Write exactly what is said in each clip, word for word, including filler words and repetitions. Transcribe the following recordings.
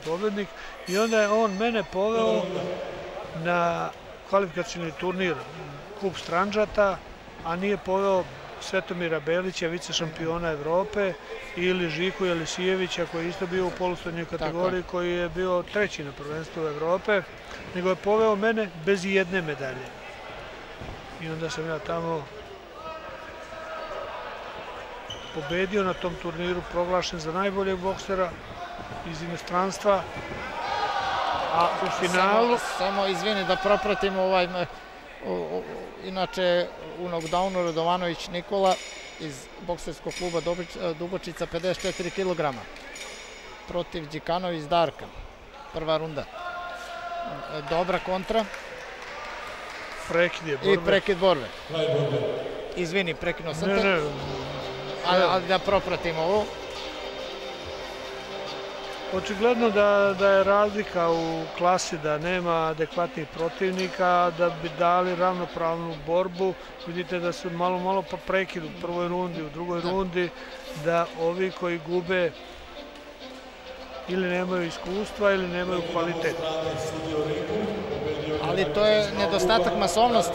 pobednik, i onda je on mene poveo na kvalifikacioni turnir Kup Stranđata, a nije poveo Svetomira Belića, vice šampiona Evrope, ili Žiku Jelisijevića, koji je isto bio u polustrednjoj kategoriji, koji je bio treći na prvenstvu Evrope, nego je poveo mene bez jedne medalje. I onda sam ja tamo pobedio na tom turniru, proglašen za najboljeg boksera iz inostranstva, a u finalu... Samo izvini da propratimo ovaj... Inače, u knockdownu Radovanović Nikola iz bokserskog kluba Dubočica, pedeset četiri kilograma, protiv Đikanović Darka, prva runda. Dobra kontra. Prekid je borbe. I prekid borbe. Izvini, prekinuo sam te. Ali da propratimo ovo. Očigledno da je razlika u klasi, da nema adekvatnih protivnika, da bi dali ravnopravnu borbu. Vidite da su malo, malo pa prekid u prvoj rundi, u drugoj rundi, da ovi koji gube ili nemaju iskustva ili nemaju kvalitet. Ali to je nedostatak masovnosti.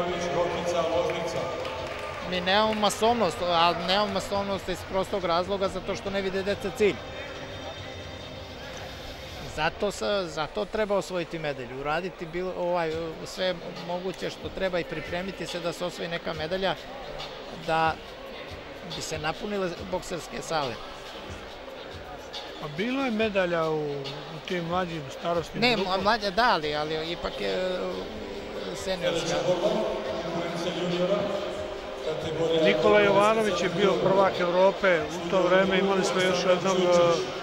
Mi nemamo masovnost, a nemamo masovnost iz prostog razloga zato što ne vide deca cilj. Zato treba osvojiti medalju, uraditi sve moguće što treba i pripremiti se da se osvoji neka medalja, da bi se napunile bokserske sale. A bilo je medalja u tim mlađim starostnim grupama? Ne, mlađa da, ali ipak je seniorska. Nikola Jovanović je bio prvak Evrope, u to vreme imali smo još jednog